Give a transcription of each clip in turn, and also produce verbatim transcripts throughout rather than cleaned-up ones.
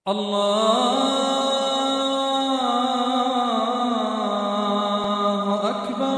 اللہ اکبر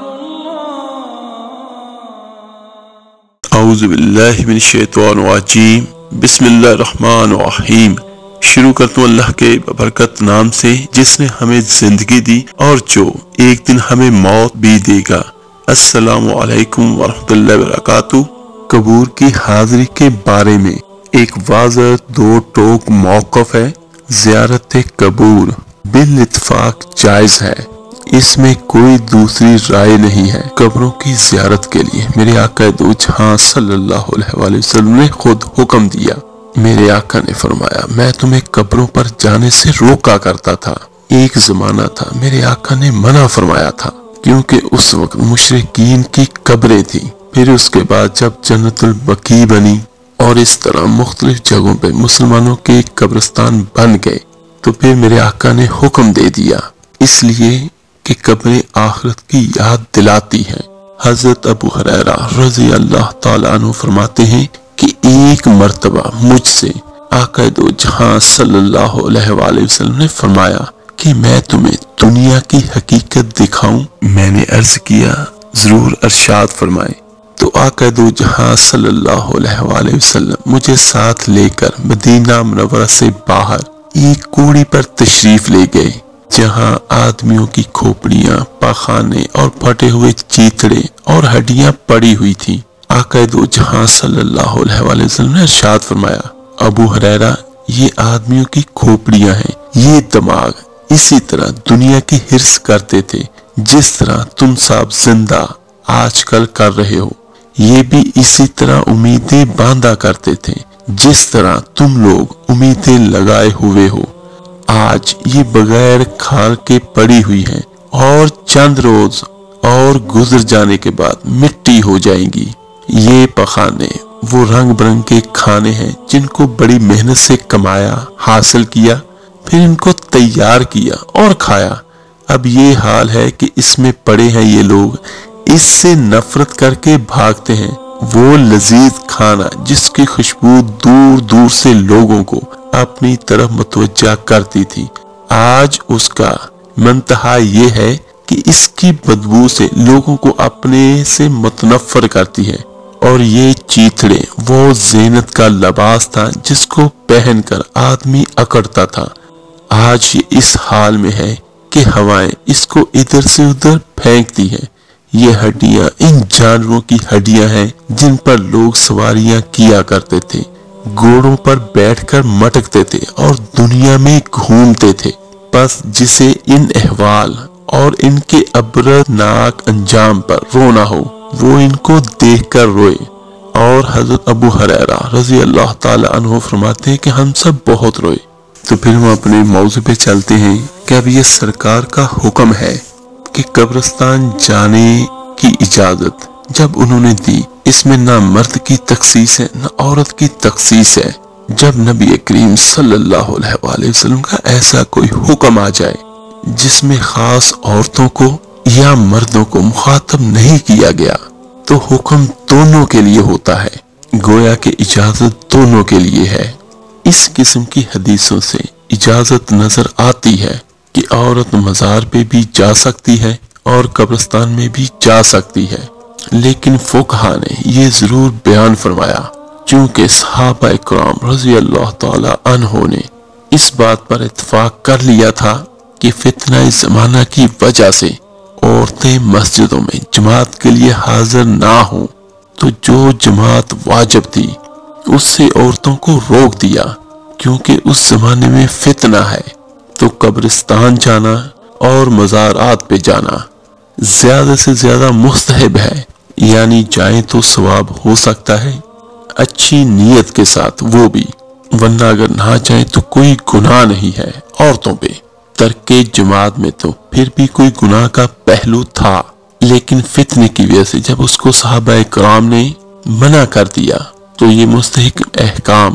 اللہ اعوذ باللہ من الشیطان الرجیم بسم اللہ الرحمن الرحیم۔ شروع کرتا ہوں اللہ کے ببرکت نام سے جس نے ہمیں زندگی دی اور جو ایک دن ہمیں موت بھی دے گا۔ السلام علیکم ورحمۃ اللہ وبرکاتہ۔ قبور کی حاضری کے بارے میں ایک واضح دو ٹوک موقف ہے۔ زیارت قبور بالاتفاق جائز ہے، اس میں کوئی دوسری رائے نہیں ہے۔ قبروں کی زیارت کے لیے میرے آقا دو جہاں صلی اللہ علیہ وآلہ وسلم نے خود حکم دیا۔ میرے آقا نے فرمایا میں تمہیں قبروں پر جانے سے روکا کرتا تھا۔ ایک زمانہ تھا میرے آقا نے منع فرمایا تھا کیونکہ اس وقت مشرکین کی قبریں تھیں۔ پھر اس کے بعد جب جنت البقیع بنی اور اس طرح مختلف جگہوں پہ مسلمانوں کے قبرستان بن گئے تو پھر میرے آقا نے حکم دے دیا، اس لیے کہ قبریں آخرت کی یاد دلاتی ہیں۔ حضرت ابو ہریرہ رضی اللہ تعالیٰ عنہ فرماتے ہیں کہ ایک مرتبہ مجھ سے آقا دو جہاں صلی اللہ علیہ وآلہ وسلم نے فرمایا کہ میں تمہیں دنیا کی حقیقت دکھاؤں۔ میں نے عرض کیا ضرور ارشاد فرمائے۔ تو آقا دو جہاں صلی اللہ علیہ وآلہ وسلم مجھے ساتھ لے کر مدینہ منورہ سے باہر ایک کوڑی پر تشریف لے گئے جہاں آدمیوں کی کھوپڑیاں، پاخانے اور پھٹے ہوئے چیتڑے اور ہڈیاں پڑی ہوئی تھیں۔ آقا دو جہاں صلی اللہ علیہ وآلہ وسلم نے ارشاد فرمایا ابو ہریرہ یہ آدمیوں کی کھوپڑیاں ہیں، یہ دماغ اسی طرح دنیا کی حرص کرتے تھے جس طرح تم سب زندہ آج کل کر رہے ہو، یہ بھی اسی طرح امیدیں باندھا کرتے تھے جس طرح تم لوگ امیدیں لگائے ہوئے ہو۔ آج یہ بغیر کھال کے پڑی ہوئی ہیں اور چند روز اور گزر جانے کے بعد مٹی ہو جائیں گی۔ یہ پخانے وہ رنگ برنگ کے کھانے ہیں جن کو بڑی محنت سے کمایا، حاصل کیا، پھر ان کو تیار کیا اور کھایا۔ اب یہ حال ہے کہ اس میں پڑے ہیں یہ لوگ، اس سے نفرت کر کے بھاگتے ہیں۔ وہ لذیذ کھانا جس کی خوشبو دور دور سے لوگوں کو اپنی طرف متوجہ کرتی تھی، آج اس کا منتہا یہ ہے کہ اس کی بدبو سے لوگوں کو اپنے سے متنفر کرتی ہے۔ اور یہ چیتڑے وہ زینت کا لباس تھا جس کو پہن کر آدمی اکڑتا تھا، آج یہ اس حال میں ہے کہ ہوائیں اس کو ادھر سے ادھر پھینکتی ہیں۔ یہ ہڈیاں ان جانوروں کی ہڈیاں ہیں جن پر لوگ سواریاں کیا کرتے تھے، گھوڑوں پر بیٹھ کر مٹکتے تھے اور دنیا میں گھومتے تھے۔ بس جسے ان احوال اور ان کے عبرتناک انجام پر رونا ہو وہ ان کو دیکھ کر روئے۔ اور حضرت ابو ہریرہ رضی اللہ تعالی عنہ فرماتے ہیں کہ ہم سب بہت روئے۔ تو پھر ہم اپنے موضوع پہ چلتے ہیں کہ اب یہ سرکار کا حکم ہے کہ قبرستان جانے کی اجازت جب انہوں نے دی، اس میں نہ مرد کی تخصیص ہے نہ عورت کی تخصیص ہے۔ جب نبی کریم صلی اللہ علیہ وآلہ وسلم کا ایسا کوئی حکم آ جائے جس میں خاص عورتوں کو یا مردوں کو مخاطب نہیں کیا گیا تو حکم دونوں کے لیے ہوتا ہے، گویا کہ اجازت دونوں کے لیے ہے۔ اس قسم کی حدیثوں سے اجازت نظر آتی ہے کہ عورت مزار پہ بھی جا سکتی ہے اور قبرستان میں بھی جا سکتی ہے، لیکن فقہا نے یہ ضرور بیان فرمایا چونکہ صحابہ اکرام رضی اللہ تعالی عنہ نے اس بات پر اتفاق کر لیا تھا کہ فتنہ زمانہ کی وجہ سے عورتیں مسجدوں میں جماعت کے لیے حاضر نہ ہوں تو جو جماعت واجب تھی اس سے عورتوں کو روک دیا، کیونکہ اس زمانے میں فتنہ ہے تو قبرستان جانا اور مزارات پہ جانا زیادہ سے زیادہ مستحب ہے، یعنی جائیں تو ثواب ہو سکتا ہے اچھی نیت کے ساتھ وہ بھی، ورنہ اگر نہ جائیں تو کوئی گناہ نہیں ہے عورتوں پہ۔ ترک جماعت میں تو پھر بھی کوئی گناہ کا پہلو تھا، لیکن فتنے کی وجہ سے جب اس کو صحابہ کرام نے منع کر دیا تو یہ مستحق احکام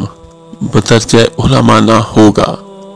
بدرجہ علماء نہ ہوگا،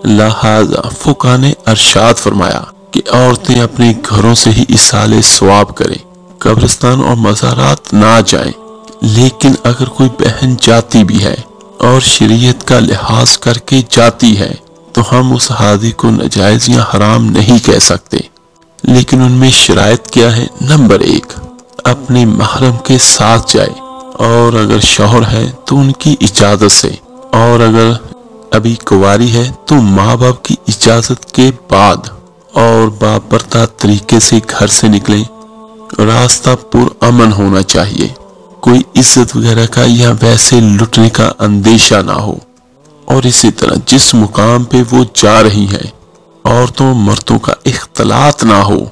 لہذا فقہا نے ارشاد فرمایا کہ عورتیں اپنے گھروں سے ہی ایصال ثواب کریں، قبرستان اور مزارات نہ جائیں۔ لیکن اگر کوئی بہن جاتی بھی ہے اور شریعت کا لحاظ کر کے جاتی ہے تو ہم اس حاضی کو ناجائز یا حرام نہیں کہہ سکتے، لیکن ان میں شرائط کیا ہے؟ نمبر ایک، اپنے محرم کے ساتھ جائے، اور اگر شوہر ہے تو ان کی اجازت سے، اور اگر ابھی کنواری ہے تو ماں باپ کی اجازت کے بعد، اور باپردہ طریقے سے گھر سے نکلیں۔ راستہ پر امن ہونا چاہیے، کوئی عزت وغیرہ کا یا ویسے لٹنے کا اندیشہ نہ ہو، اور اسی طرح جس مقام پہ وہ جا رہی ہیں عورتوں مردوں کا اختلاط نہ ہو،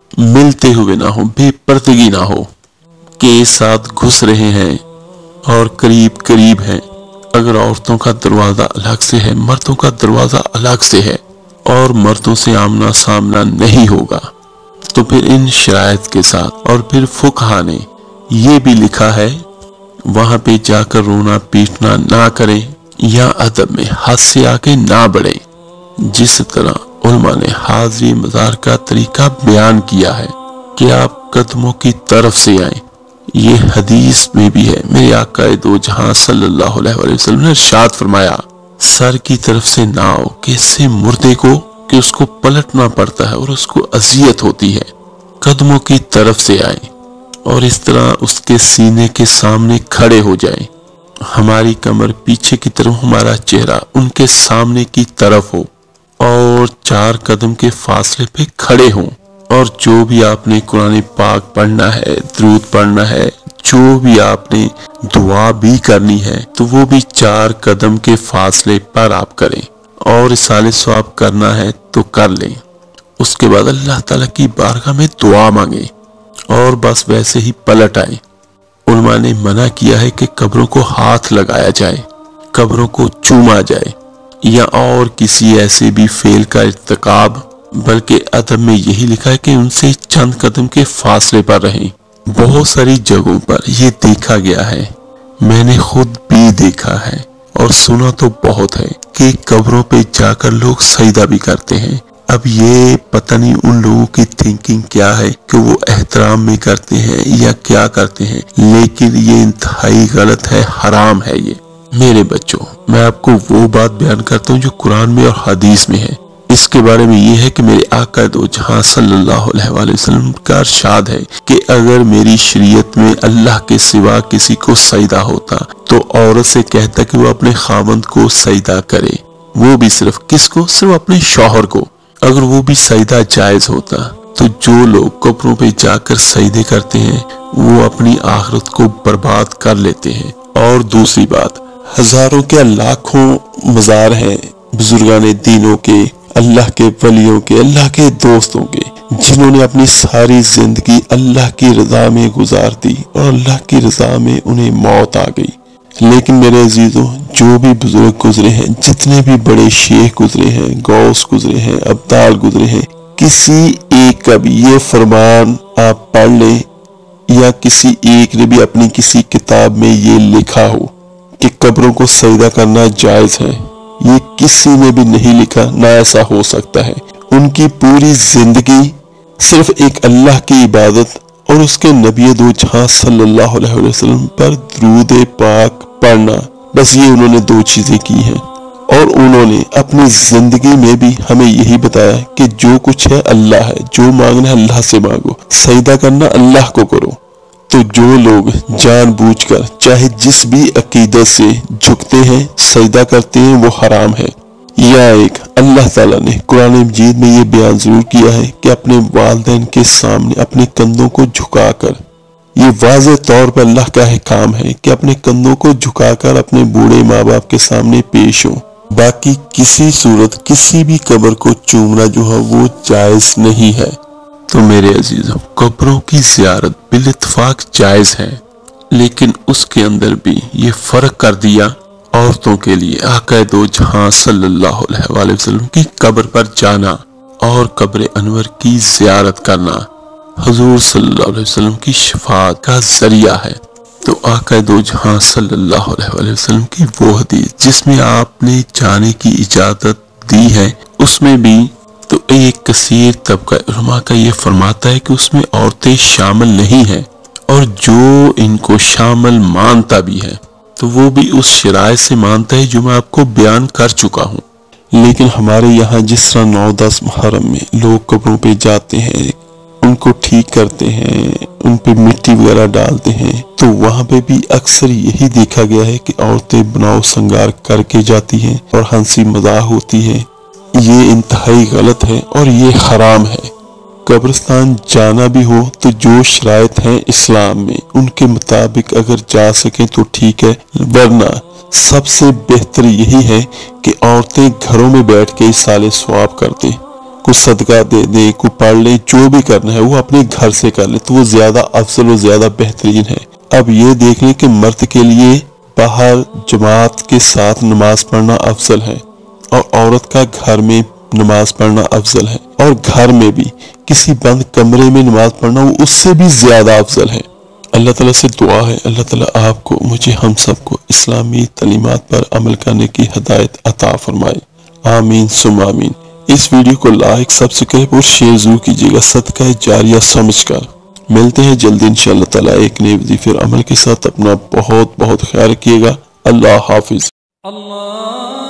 ملتے ہوئے نہ ہو، بے پردگی نہ ہو کہ ساتھ گھس رہے ہیں اور قریب قریب ہیں۔ اگر عورتوں کا دروازہ الگ سے ہے، مردوں کا دروازہ الگ سے ہے، اور مردوں سے آمنا سامنا نہیں ہوگا، تو پھر ان شرائط کے ساتھ، اور پھر فقہا نے یہ بھی لکھا ہے وہاں پہ جا کر رونا پیٹنا نہ کریں یا ادب میں حد سے آگے نہ بڑھیں۔ جس طرح علماء نے حاضری مزار کا طریقہ بیان کیا ہے کہ آپ قدموں کی طرف سے آئیں، یہ حدیث میں بھی ہے۔ میرے آقا دو جہاں صلی اللہ علیہ وآلہ وسلم نے ارشاد فرمایا، سر کی طرف سے نہ آؤ کہ اس سے مردے کو کہ اس کو پلٹنا پڑتا ہے اور اس کو اذیت ہوتی ہے، قدموں کی طرف سے آئیں، اور اس طرح اس کے سینے کے سامنے کھڑے ہو جائیں، ہماری کمر پیچھے کی طرف، ہمارا چہرہ ان کے سامنے کی طرف ہو، اور چار قدم کے فاصلے پہ کھڑے ہوں، اور جو بھی آپ نے قرآن پاک پڑھنا ہے، درود پڑھنا ہے، جو بھی آپ نے دعا بھی کرنی ہے، تو وہ بھی چار قدم کے فاصلے پر آپ کریں، اور رسالہ ثواب کرنا ہے تو کر لیں۔ اس کے بعد اللہ تعالیٰ کی بارگاہ میں دعا مانگیں، اور بس ویسے ہی پلٹ آئیں۔ علماء نے منع کیا ہے کہ قبروں کو ہاتھ لگایا جائے، قبروں کو چوما جائے، یا اور کسی ایسے بھی فعل کا ارتکاب، بلکہ ادب میں یہی لکھا ہے کہ ان سے چند قدم کے فاصلے پر رہیں۔ بہت ساری جگہوں پر یہ دیکھا گیا ہے، میں نے خود بھی دیکھا ہے اور سنا تو بہت ہے، کہ قبروں پہ جا کر لوگ سجدہ بھی کرتے ہیں۔ اب یہ پتہ نہیں ان لوگوں کی تھنکنگ کیا ہے کہ وہ احترام میں کرتے ہیں یا کیا کرتے ہیں، لیکن یہ انتہائی غلط ہے، حرام ہے یہ۔ میرے بچوں، میں آپ کو وہ بات بیان کرتا ہوں جو قرآن میں اور حدیث میں ہے۔ اس کے بارے میں یہ ہے کہ میرے آقا دو جہاں صلی اللہ علیہ وآلہ وسلم کا ارشاد ہے کہ اگر میری شریعت میں اللہ کے سوا کسی کو سجدہ ہوتا تو عورت سے کہتا کہ وہ اپنے خاوند کو سجدہ کرے، وہ بھی صرف کس کو؟ صرف اپنے شوہر کو۔ اگر وہ بھی سجدہ جائز ہوتا تو جو لوگ قبروں پہ جا کر سجدے کرتے ہیں وہ اپنی آخرت کو برباد کر لیتے ہیں۔ اور دوسری بات، ہزاروں کے لاکھوں مزار ہیں بزرگان دینوں کے، اللہ کے ولیوں کے، اللہ کے دوستوں کے، جنہوں نے اپنی ساری زندگی اللہ کی رضا میں گزار دی اور اللہ کی رضا میں انہیں موت آ گئی۔ لیکن میرے عزیزوں، جو بھی بزرگ گزرے ہیں، جتنے بھی بڑے شیخ گزرے ہیں، غوث گزرے ہیں، ابدال گزرے ہیں، کسی ایک کا بھی یہ فرمان آپ پڑھ لیں یا کسی ایک نے بھی اپنی کسی کتاب میں یہ لکھا ہو کہ قبروں کو سجدہ کرنا جائز ہے، یہ کسی نے بھی نہیں لکھا، نہ ایسا ہو سکتا ہے۔ ان کی پوری زندگی صرف ایک اللہ کی عبادت اور اس کے نبی دو جہاں صلی اللہ علیہ وسلم پر درود پاک پڑھنا، بس یہ انہوں نے دو چیزیں کی ہیں۔ اور انہوں نے اپنی زندگی میں بھی ہمیں یہی بتایا کہ جو کچھ ہے اللہ ہے، جو مانگنا ہے اللہ سے مانگو، سجدہ کرنا اللہ کو کرو۔ تو جو لوگ جان بوجھ کر چاہے جس بھی عقیدت سے جھکتے ہیں، سجدہ کرتے ہیں، وہ حرام ہے۔ یا ایک اللہ تعالیٰ نے قرآن مجید میں یہ بیان ضرور کیا ہے کہ اپنے والدین کے سامنے اپنے کندھوں کو جھکا کر، یہ واضح طور پر اللہ کا احکام ہے کہ اپنے کندھوں کو جھکا کر اپنے بوڑھے ماں باپ کے سامنے پیش ہوں۔ باقی کسی صورت کسی بھی قبر کو چومنا جو ہے وہ جائز نہیں ہے۔ تو میرے عزیزوں، قبروں کی زیارت بالاتفاق جائز ہے، لیکن اس کے اندر بھی یہ فرق کر دیا عورتوں کے لیے۔ آقا دو جہاں صلی اللہ علیہ وآلہ وسلم کی قبر پر جانا اور قبر انور کی زیارت کرنا حضور صلی اللہ علیہ وسلم کی شفاعت کا ذریعہ ہے۔ تو آقا دو جہاں صلی اللہ علیہ وآلہ وسلم کی وہ حدیث جس میں آپ نے جانے کی اجازت دی ہے، اس میں بھی تو ایک کثیر طبقہ علماء کا یہ فرماتا ہے کہ اس میں عورتیں شامل نہیں ہیں، اور جو ان کو شامل مانتا بھی ہے تو وہ بھی اس شرائط سے مانتا ہے جو میں آپ کو بیان کر چکا ہوں۔ لیکن ہمارے یہاں جس طرح نو دس محرم میں لوگ قبروں پہ جاتے ہیں، ان کو ٹھیک کرتے ہیں، ان پہ مٹی وغیرہ ڈالتے ہیں، تو وہاں پہ بھی اکثر یہی دیکھا گیا ہے کہ عورتیں بناؤ سنگار کر کے جاتی ہیں اور ہنسی مذاق ہوتی ہے۔ یہ انتہائی غلط ہے اور یہ حرام ہے۔ قبرستان جانا بھی ہو تو جو شرائط ہیں اسلام میں ان کے مطابق اگر جا سکیں تو ٹھیک ہے، ورنہ سب سے بہتر یہی ہے کہ عورتیں گھروں میں بیٹھ کے سال ثواب کر دیں، کوئی صدقہ دے دیں، کوئی پڑھ لیں، جو بھی کرنا ہے وہ اپنے گھر سے کر لیں، تو وہ زیادہ افضل و زیادہ بہترین ہے۔ اب یہ دیکھ لیں کہ مرد کے لیے باہر جماعت کے ساتھ نماز پڑھنا افضل ہے اور عورت کا گھر میں نماز پڑھنا افضل ہے، اور گھر میں بھی کسی بند کمرے میں نماز پڑھنا وہ اس سے بھی زیادہ افضل ہے۔ اللہ تعالیٰ سے دعا ہے اللہ تعالیٰ آپ کو، مجھے، ہم سب کو اسلامی تعلیمات پر عمل کرنے کی ہدایت عطا فرمائے، آمین ثم آمین۔ اس ویڈیو کو لائک، سبسکرائب اور شیئر ضرور کیجیے گا صدقہ جاریہ سمجھ کر۔ ملتے ہیں جلدی انشاءاللہ تعالیٰ ایک نئے وظیفے اور عمل کے ساتھ۔ اپنا بہت بہت خیال رکھیے گا۔ اللہ حافظ۔ اللہ